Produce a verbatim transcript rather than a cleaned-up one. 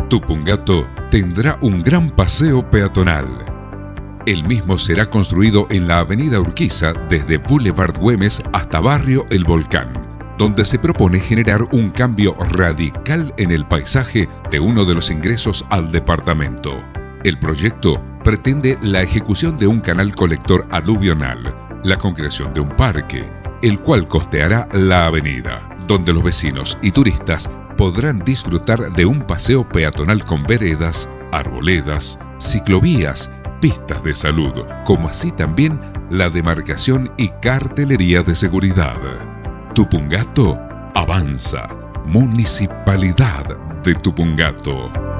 Tupungato tendrá un gran paseo peatonal. El mismo será construido en la avenida Urquiza desde Boulevard Güemes hasta Barrio El Volcán, donde se propone generar un cambio radical en el paisaje de uno de los ingresos al departamento. El proyecto pretende la ejecución de un canal colector aluvional, la concreación de un parque, el cual costeará la avenida, donde los vecinos y turistas podrán disfrutar de un paseo peatonal con veredas, arboledas, ciclovías, pistas de salud, como así también la demarcación y cartelería de seguridad. Tupungato avanza. Municipalidad de Tupungato.